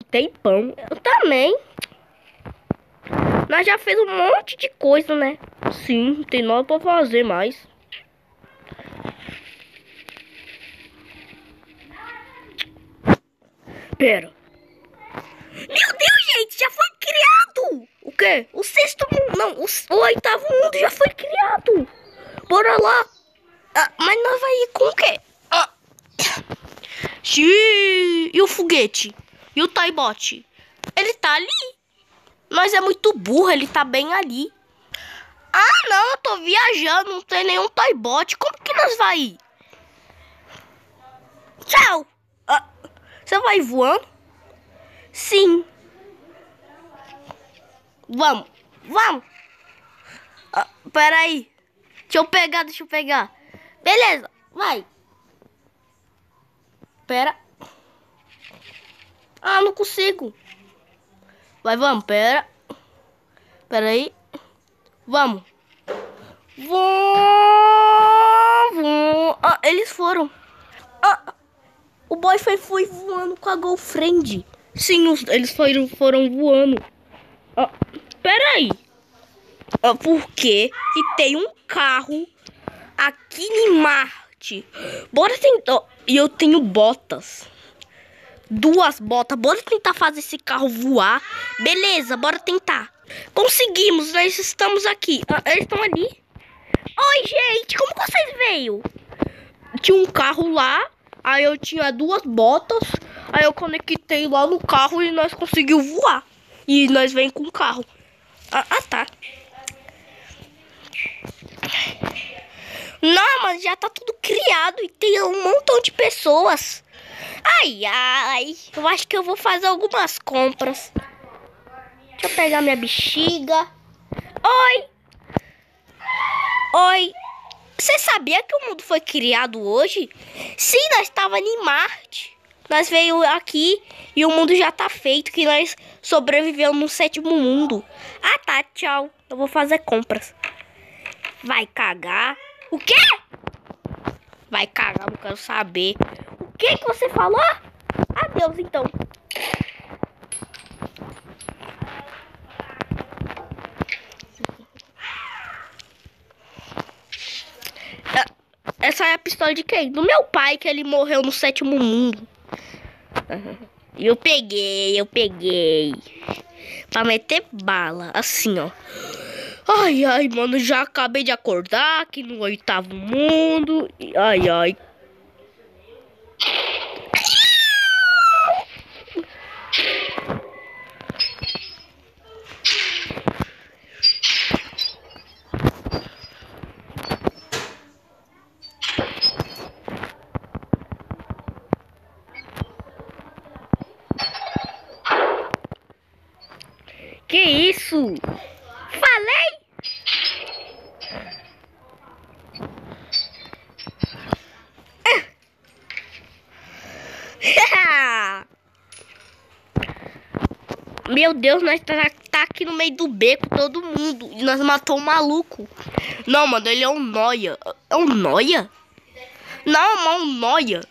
Tem pão. Eu também. Nós já fez um monte de coisa, né? Sim, não tem nada pra fazer mais. Pera. Meu Deus, gente, já foi criado! O quê? O sexto mundo, não, o oitavo mundo já foi criado. Bora lá. Ah, mas nós vai ir com o quê? Ah. Xiii, e o foguete? E o Toybot? Ele tá ali. Nós é muito burro, ele tá bem ali. Ah, não, eu tô viajando, não tem nenhum Toybot. Como que nós vai ir? Tchau. Ah, você vai voando? Sim. Vamos, vamos. Ah, peraí. Deixa eu pegar. Beleza, vai. Pera. Ah, não consigo. Vai, vamos, pera. Pera aí. Vamos. Vamos. Ah, eles foram. Ah, o boy foi voando com a girlfriend. Sim, eles foram voando. Ah, pera aí. Ah, por que tem um carro aqui em Marte? Bora tentar. E eu tenho botas. 2 botas. Bora tentar fazer esse carro voar. Beleza, bora tentar. Conseguimos, nós estamos aqui. Ah, eles estão ali. Oi, gente, como vocês veio? Tinha um carro lá. Aí eu tinha 2 botas. Aí eu conectei lá no carro e nós conseguimos voar. E nós vem com o carro. Ah, tá. Não, mas já tá tudo criado e tem um montão de pessoas. Ai, ai. Eu acho que eu vou fazer algumas compras. Deixa eu pegar minha bexiga. Oi. Oi. Você sabia que o mundo foi criado hoje? Sim, nós estávamos em Marte. Nós veio aqui e o mundo já tá feito. Que nós sobrevivemos no 7º mundo. Ah, tá. Tchau. Eu vou fazer compras. Vai cagar. O quê? Vai cagar, não quero saber. O que você falou? Adeus, então. Essa é a pistola de quem? Do meu pai, que ele morreu no 7º mundo. Eu peguei. Pra meter bala, assim, ó. Ai, ai, mano, já acabei de acordar aqui no 8º mundo. Ai, ai. Que isso? Falei? Meu Deus, nós tá aqui no meio do beco, todo mundo. E nós matou um maluco. Não, mano, ele é um nóia. É um nóia? Não, é um nóia.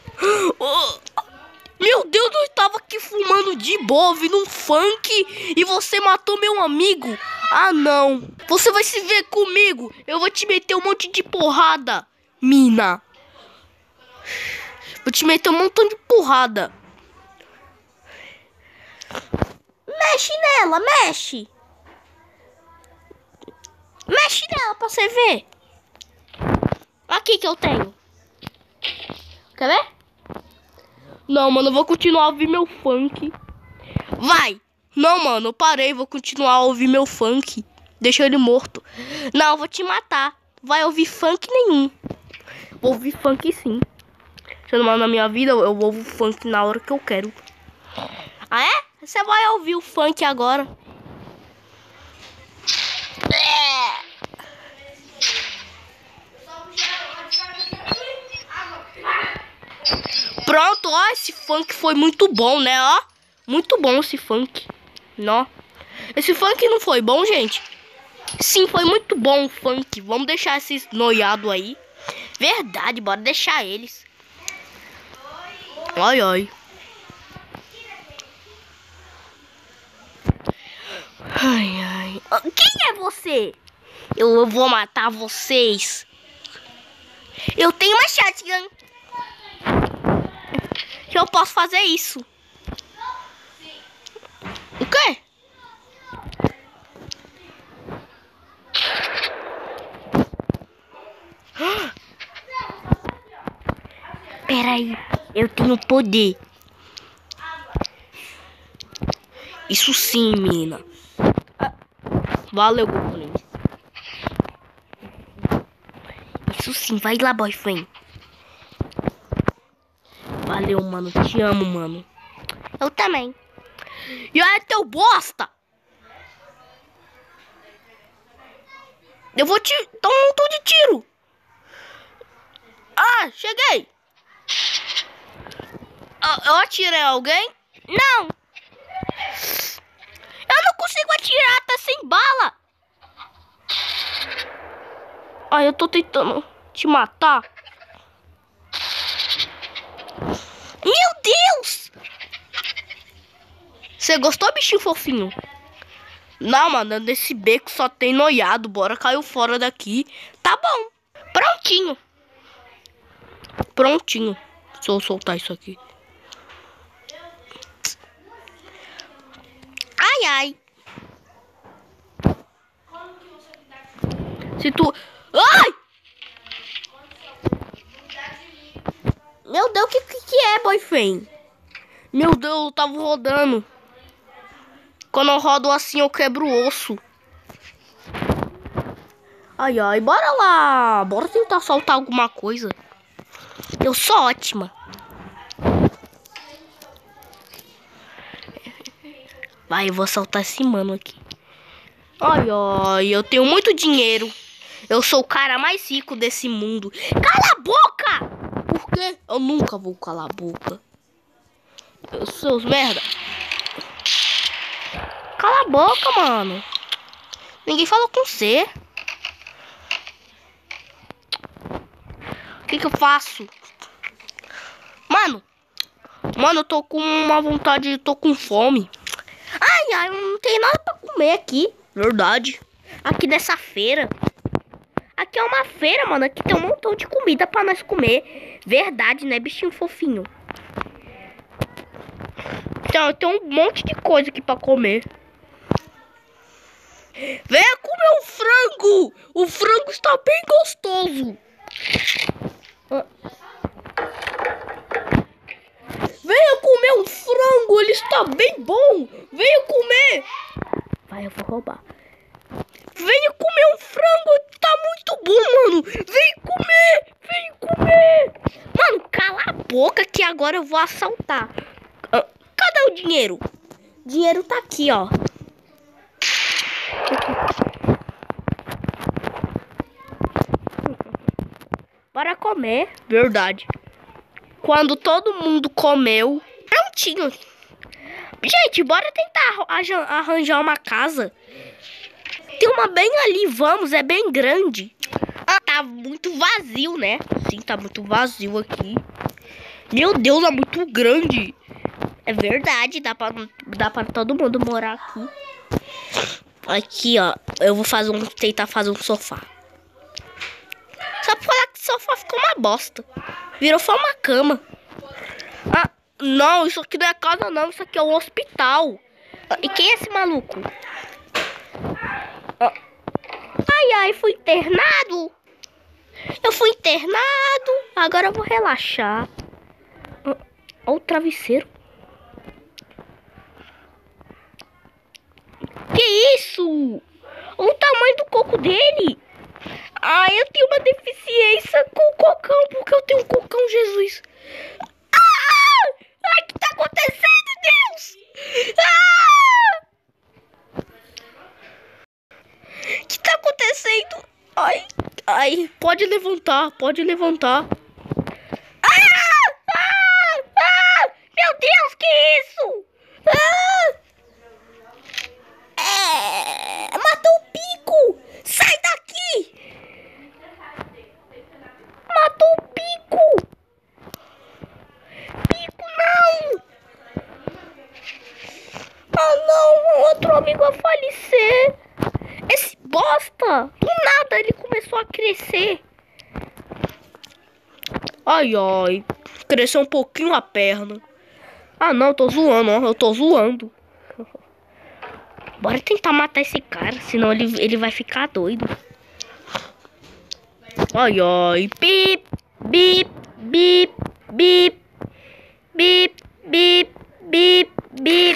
Meu Deus, eu tava aqui fumando de boa, ouvindo um funk. E você matou meu amigo. Ah, não. Você vai se ver comigo. Eu vou te meter um monte de porrada, mina. Vou te meter um montão de porrada. Mexe nela, mexe. Mexe nela pra você ver. Aqui que eu tenho. Quer ver? Não, mano, eu vou continuar a ouvir meu funk. Vai. Não, mano, eu parei, vou continuar a ouvir meu funk. Deixa ele morto. Não, eu vou te matar. Vai ouvir funk nenhum. Vou ouvir funk sim. Sendo mal na minha vida, eu ouvo funk na hora que eu quero. Ah, é? Você vai ouvir o funk agora. Pronto, ó, esse funk foi muito bom, né, ó. Muito bom esse funk. Não. Esse funk não foi bom, gente? Sim, foi muito bom o funk. Vamos deixar esses noiados aí. Verdade, bora deixar eles. Ai, ai. Ai, ai. Quem é você? Eu vou matar vocês. Eu tenho uma shotgun. Que eu posso fazer isso. O quê? Peraí, eu tenho poder. Isso sim, menina. Valeu, Goblin. Isso sim, vai lá, boyfriend. Valeu, mano. Te amo, mano. Eu também. E aí, teu bosta! Eu vou te dar um montão de tiro. Ah, cheguei. Eu atirei alguém? Não. Eu não consigo atirar, tá sem bala. Ai, eu tô tentando te matar. Meu Deus! Você gostou, bichinho fofinho? Não, mano, nesse beco só tem noiado. Bora, caiu fora daqui. Tá bom. Prontinho. Prontinho. Se eu soltar isso aqui. Ai, ai. Se tu... Ai! Meu Deus, o que é, boyfriend? Meu Deus, eu tava rodando. Quando eu rodo assim, eu quebro o osso. Ai, ai, bora lá. Bora tentar soltar alguma coisa. Eu sou ótima. Vai, eu vou soltar esse mano aqui. Ai, ai, eu tenho muito dinheiro. Eu sou o cara mais rico desse mundo. Cala a boca! Por quê? Eu nunca vou calar a boca. Eu sou os merda. Cala a boca, mano. Ninguém falou com você. O que eu faço? Mano, eu tô com uma vontade, tô com fome. Ai, ai, não tem nada pra comer aqui. Verdade. Aqui nessa feira. Aqui é uma feira, mano. Aqui tem um montão de comida pra nós comer. Verdade, né, bichinho fofinho? Então, tem um monte de coisa aqui pra comer. Venha comer o frango! O frango está bem gostoso. Venha comer um frango, ele está bem bom. Venha comer. Vai, eu vou roubar. Venha comer um frango, tá muito bom, mano. Vem comer, vem comer. Mano, cala a boca que agora eu vou assaltar. Cadê o dinheiro? O dinheiro tá aqui, ó. Bora comer. Verdade. Quando todo mundo comeu, prontinho. Gente, bora tentar arranjar uma casa. Tem uma bem ali, vamos, é bem grande. Tá muito vazio, né? Sim, tá muito vazio aqui. Meu Deus, é muito grande. É verdade, dá pra todo mundo morar aqui. Aqui, ó, eu vou tentar fazer um sofá. Só pra falar que o sofá ficou uma bosta. Virou só uma cama. Ah, não, isso aqui não é casa não, isso aqui é um hospital. E quem é esse maluco? Ai, ai, fui internado. Eu fui internado. Agora eu vou relaxar. Olha o travesseiro. Que isso? Olha o tamanho do coco dele. Ah, eu tenho uma deficiência com o cocão, porque eu tenho um cocão, Jesus. Ah! Ai, o que tá acontecendo, Deus? Ah! O que tá acontecendo? Ai, ai, pode levantar, pode levantar. Ah! Ah! Ah! Meu Deus, que isso? Ah! Matou o Pico! Sai daqui! Matou o Pico! Pico, não! Ah, não! outro amigo a falecer. Esse bosta, do nada ele começou a crescer. Ai, ai. Cresceu um pouquinho a perna. Ah, não, eu tô zoando, ó. Eu tô zoando. Bora tentar matar esse cara, senão ele vai ficar doido. Ai, ai. Bip, bip, bip, bip, bip, bip, bip, bip.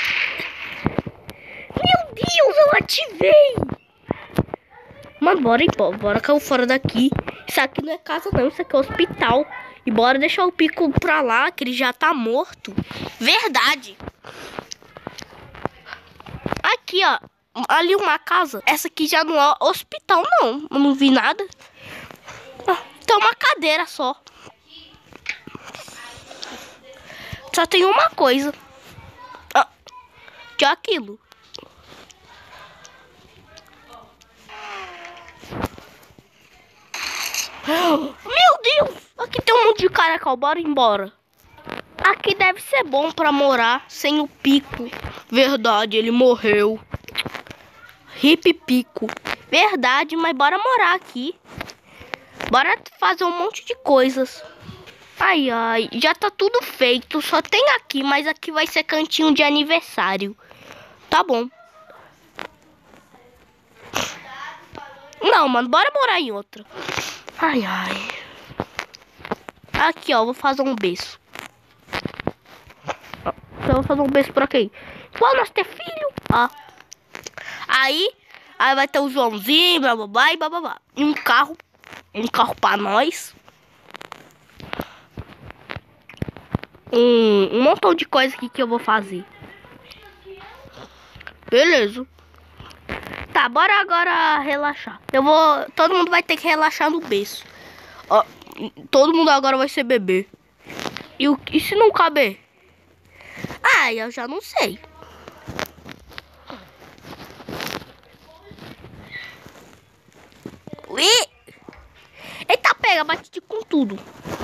Meu Deus, eu ativei. Mano, bora cair fora daqui. Isso aqui não é casa não, isso aqui é hospital. E bora deixar o Pico pra lá, que ele já tá morto. Verdade. Aqui, ó. Ali uma casa. Essa aqui já não é hospital, não. Eu não vi nada. Tem uma cadeira só. Só tem uma coisa. Que é aquilo. Meu Deus! Aqui tem um monte de caracol. Bora embora. Aqui deve ser bom pra morar sem o Pico. Verdade, ele morreu. Hip Pico. Verdade, mas bora morar aqui. Bora fazer um monte de coisas. Ai, ai, já tá tudo feito. Só tem aqui, mas aqui vai ser cantinho de aniversário. Tá bom. Não, mano, bora morar em outra. Ai, ai. Aqui, ó, vou fazer um berço. Eu vou fazer um berço por aqui. Qual nós ter filho? Aí vai ter o Joãozinho, bababá e bababá. E um carro pra nós. Um montão de coisa aqui que eu vou fazer. Beleza. Tá, bora agora relaxar. Todo mundo vai ter que relaxar no berço. Ó, todo mundo agora vai ser bebê. E se não caber? Ah, eu já não sei. Ui! Eita, pega, bate com tudo.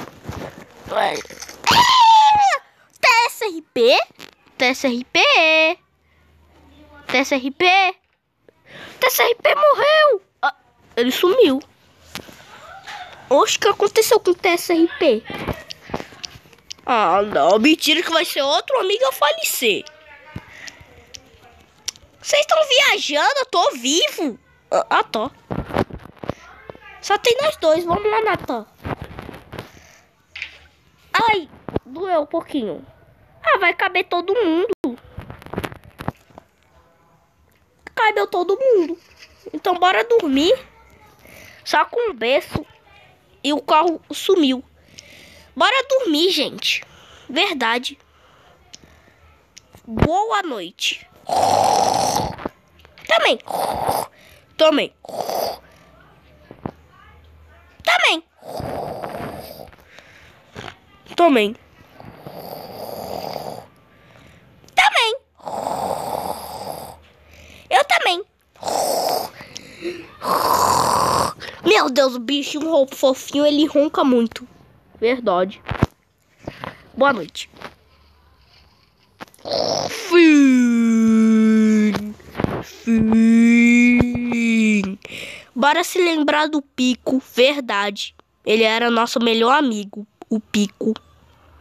TSRP? TSRP? TSRP? TSRP morreu! Ele sumiu. Oxe, o que aconteceu com o TSRP? Ah, não. Mentira que vai ser outro amigo a falecer. Vocês estão viajando? Eu tô vivo. Tô. Só tem nós dois. Vamos lá, Natan. Ai, doeu um pouquinho. Vai caber todo mundo. Cabeu todo mundo. Então bora dormir. Só com um berço. E o carro sumiu. Bora dormir, gente. Verdade. Boa noite. Também. Também. Também. Também. Também. Eu também. Meu Deus, o bicho, um roubo fofinho, ele ronca muito. Verdade. Boa noite. Fim. Bora se lembrar do Pico. Verdade. Ele era nosso melhor amigo, o Pico.